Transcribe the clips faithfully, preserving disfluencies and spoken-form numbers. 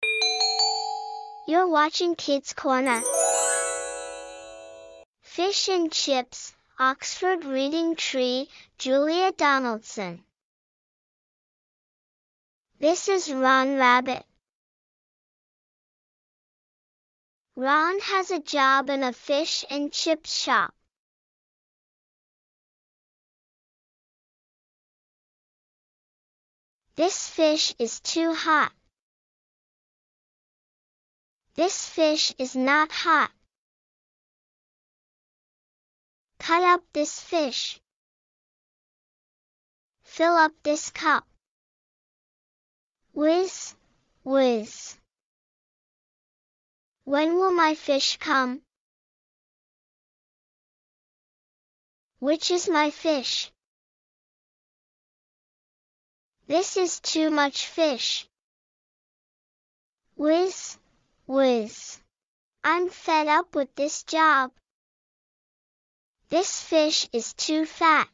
You're watching Kids Corner. Fish and Chips, Oxford Reading Tree, Julia Donaldson. This is Ron Rabbit. Ron has a job in a fish and chip shop. This fish is too hot. This fish is not hot. Cut up this fish. Fill up this cup. Whiz, whiz. When will my fish come? Which is my fish? This is too much fish. Whiz, whiz. I'm fed up with this job. This fish is too fat.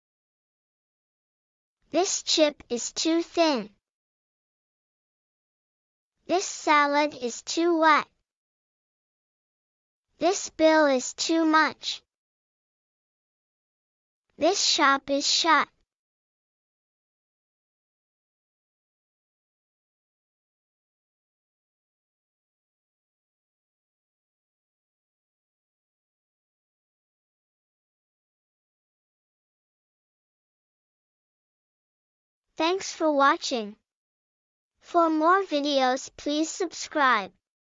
This chip is too thin. This salad is too wet. This bill is too much. This shop is shut. Thanks for watching. For more videos, please subscribe.